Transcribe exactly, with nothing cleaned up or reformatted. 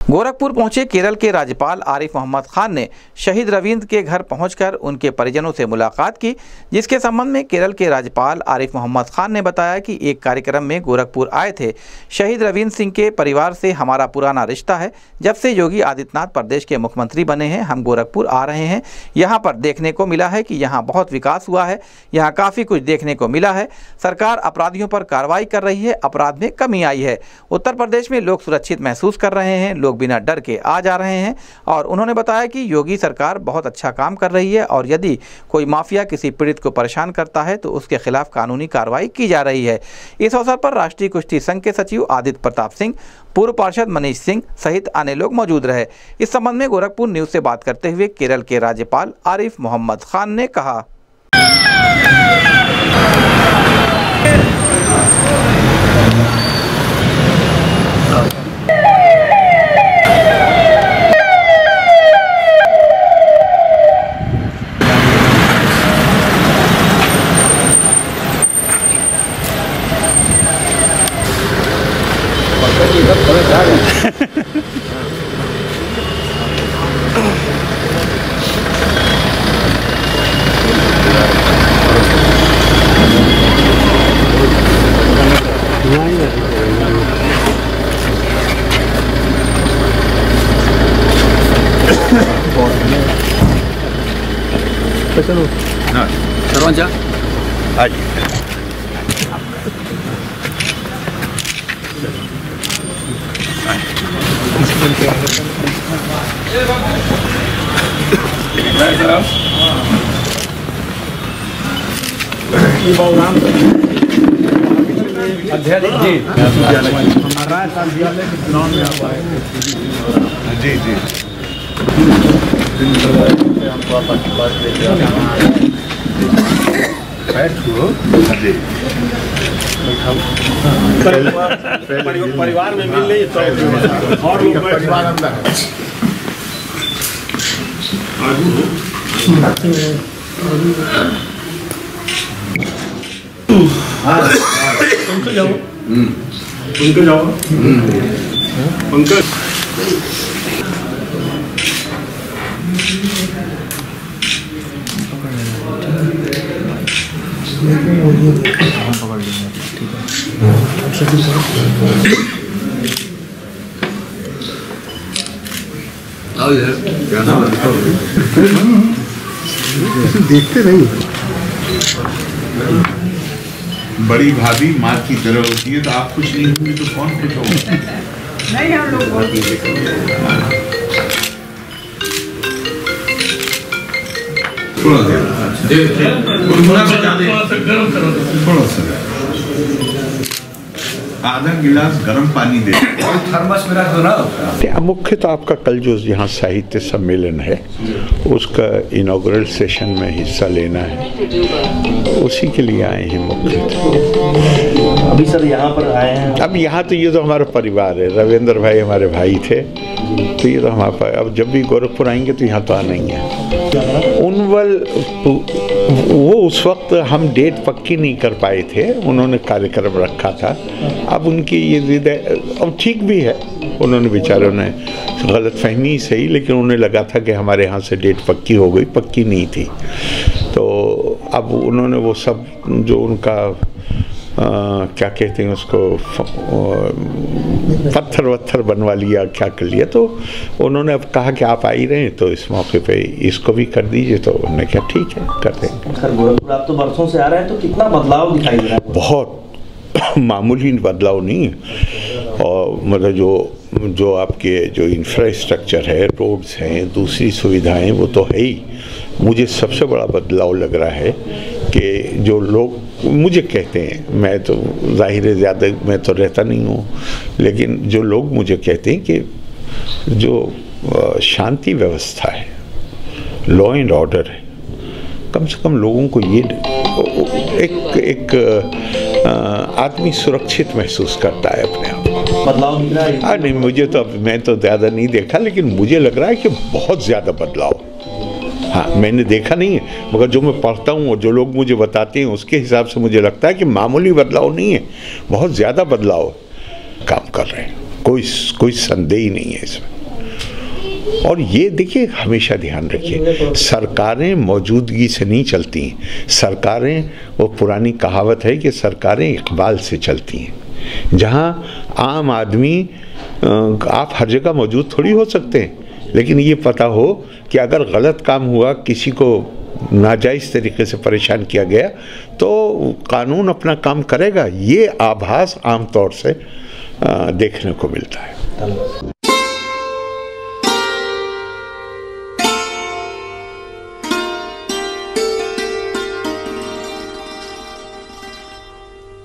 गोरखपुर पहुंचे केरल के राज्यपाल आरिफ मोहम्मद खान ने शहीद रविंद्र के घर पहुंचकर उनके परिजनों से मुलाकात की, जिसके संबंध में केरल के राज्यपाल आरिफ मोहम्मद खान ने बताया कि एक कार्यक्रम में गोरखपुर आए थे। शहीद रविंद्र सिंह के परिवार से हमारा पुराना रिश्ता है। जब से योगी आदित्यनाथ प्रदेश के मुख्यमंत्री बने हैं, हम गोरखपुर आ रहे हैं। यहाँ पर देखने को मिला है कि यहाँ बहुत विकास हुआ है, यहाँ काफ़ी कुछ देखने को मिला है। सरकार अपराधियों पर कार्रवाई कर रही है, अपराध में कमी आई है। उत्तर प्रदेश में लोग सुरक्षित महसूस कर रहे हैं, लोग बिना डर के आ जा रहे हैं। और उन्होंने बताया कि योगी सरकार बहुत अच्छा काम कर रही है और यदि कोई माफिया किसी पीड़ित को परेशान करता है तो उसके खिलाफ कानूनी कार्रवाई की जा रही है। इस अवसर पर राष्ट्रीय कुश्ती संघ के सचिव आदित्य प्रताप सिंह, पूर्व पार्षद मनीष सिंह सहित अन्य लोग मौजूद रहे। इस संबंध में गोरखपुर न्यूज से बात करते हुए केरल के राज्यपाल आरिफ मोहम्मद खान ने कहा, सर्वांच्या अध्यक्ष जी हमारा विद्यालय के चुनाव में आप आए जी जी परिवार में मिल नहीं तो और लोग परिवार अंदर पंकज जाओ पंकज जाओ पंकज देखते नहीं। बड़ी भाभी माँ की तरह होती है, तो आप कुछ नहीं होंगे तो कौन कुछ होगा? नहीं, हम लोग थोड़ा सा आधा गिलास गर्म पानी दे और थर्मस में रख दो ना। मुख्य तो आपका कल जो यहाँ साहित्य सम्मेलन है उसका इनॉग्रल सेशन में हिस्सा लेना है, उसी के लिए आए हैं मुख्य। अभी सर यहाँ पर आए हैं। अब यहाँ तो ये तो हमारा परिवार है, रविंद्र भाई हमारे भाई थे, तो ये तो हमारा। अब जब भी गोरखपुर आएंगे तो यहाँ तो आना ही है। उनवल वो उस वक्त हम डेट पक्की नहीं कर पाए थे, उन्होंने कार्यक्रम रखा था। अब उनकी ये जिद है, अब ठीक भी है, उन्होंने बेचारों ने गलतफहमी सही, लेकिन उन्हें लगा था कि हमारे यहाँ से डेट पक्की हो गई, पक्की नहीं थी। तो अब उन्होंने वो सब जो उनका आ, क्या कहते हैं उसको, पत्थर वत्थर बनवा लिया, क्या कर लिया। तो उन्होंने अब कहा कि आप आ ही रहे हैं तो इस मौके पे इसको भी कर दीजिए। तो उन्होंने कहा ठीक है, कर देंगे। सर गोरखपुर आप तो बरसों से आ रहे हैं, तो कितना बदलाव दिखाई दे रहा है? बहुत मामूली बदलाव नहीं है। और मतलब जो जो आपके जो इंफ्रास्ट्रक्चर है, रोड्स हैं, दूसरी सुविधाएं, वो तो है ही। मुझे सबसे बड़ा बदलाव लग रहा है कि जो लोग मुझे कहते हैं, मैं तो जाहिर है ज़्यादा मैं तो रहता नहीं हूँ, लेकिन जो लोग मुझे कहते हैं कि जो शांति व्यवस्था है, लॉ एंड ऑर्डर है, कम से कम लोगों को ये एक एक आदमी सुरक्षित महसूस करता है अपने आप। बदलाव दिख रहा है? हाँ नहीं, मुझे तो अब मैं तो ज़्यादा नहीं देखा, लेकिन मुझे लग रहा है कि बहुत ज़्यादा बदलाव। हाँ, मैंने देखा नहीं है, मगर जो मैं पढ़ता हूँ और जो लोग मुझे बताते हैं उसके हिसाब से मुझे लगता है कि मामूली बदलाव नहीं है, बहुत ज़्यादा बदलाव काम कर रहे हैं। कोई कोई संदेह ही नहीं है इसमें। और ये देखिए, हमेशा ध्यान रखिए, सरकारें मौजूदगी से नहीं चलती हैं। सरकारें, वो पुरानी कहावत है कि सरकारें इकबाल से चलती हैं। जहाँ आम आदमी, आप हर जगह मौजूद थोड़ी हो सकते हैं, लेकिन ये पता हो कि अगर गलत काम हुआ, किसी को नाजायज़ तरीके से परेशान किया गया, तो कानून अपना काम करेगा। ये आभास आम तौर से देखने को मिलता है।